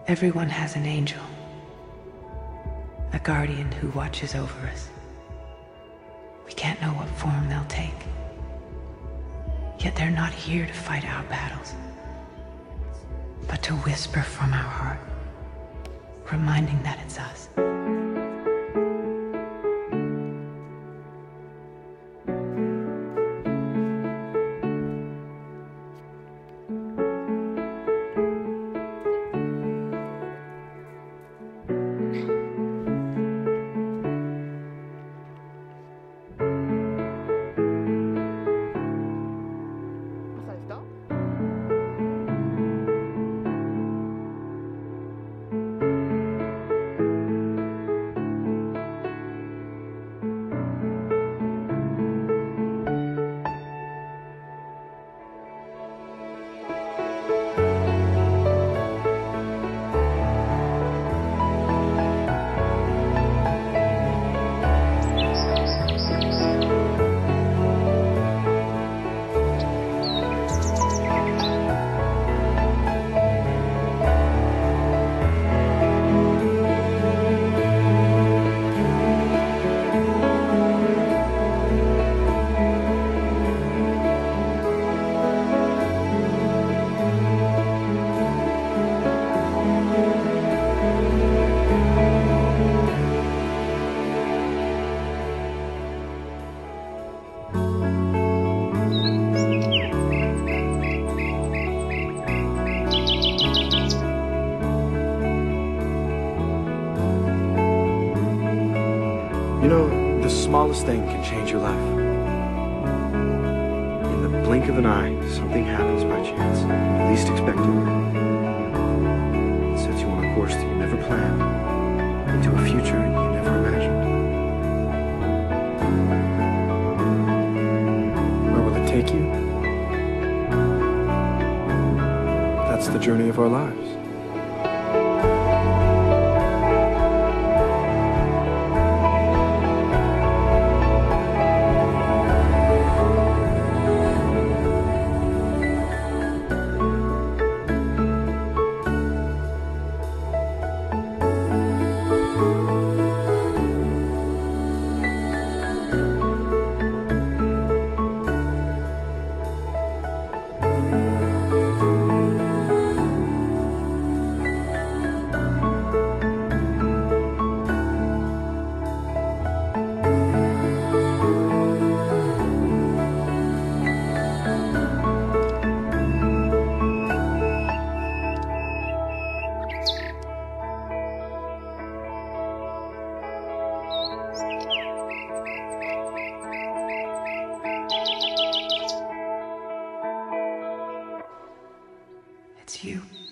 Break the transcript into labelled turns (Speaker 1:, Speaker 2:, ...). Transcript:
Speaker 1: Everyone has an angel, a guardian who watches over us. We can't know what form they'll take. Yet they're not here to fight our battles, but to whisper from our heart, reminding that it's us.
Speaker 2: You know, the smallest thing can change your life. In the blink of an eye, something happens by chance. You least expect it. It sets you on a course that you never planned, into a future you never imagined. Where will it take you? That's the journey of our lives.
Speaker 1: It's you.